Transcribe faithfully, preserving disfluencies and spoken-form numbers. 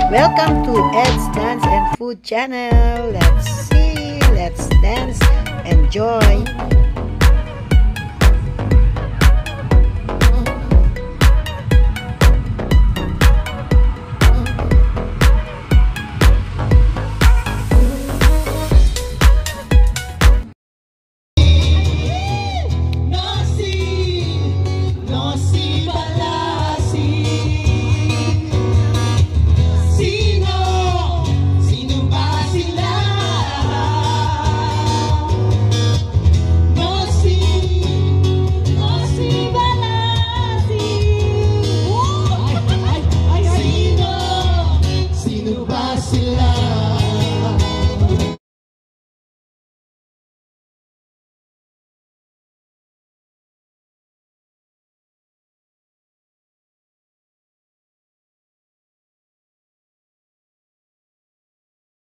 Welcome to Ed's Dance and Food channel. Let's see, let's dance, enjoy.